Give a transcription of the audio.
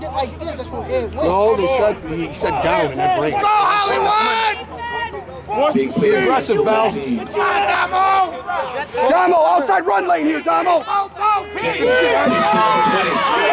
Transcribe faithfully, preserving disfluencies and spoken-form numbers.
get like this, that's what it was. No, they said he said down and then break. Go, Hollywood! Be aggressive, Bell. Come on, Damo! Damo, outside run lane here, Damo. Go, go, Pete!